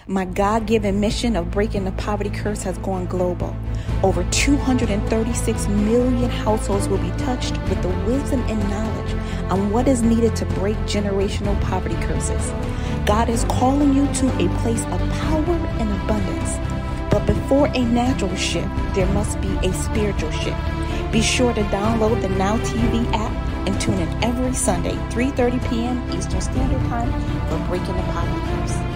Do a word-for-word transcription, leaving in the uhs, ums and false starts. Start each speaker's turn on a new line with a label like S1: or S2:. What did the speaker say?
S1: My God-given mission of breaking the poverty curse has gone global. Over two hundred thirty-six million households will be touched with the wisdom and knowledge on what is needed to break generational poverty curses. God is calling you to a place of power and abundance. But before a natural shift, there must be a spiritual shift. Be sure to download the Now T V app and tune in every Sunday, three thirty p.m. Eastern Standard Time for Breaking the Poverty Curse.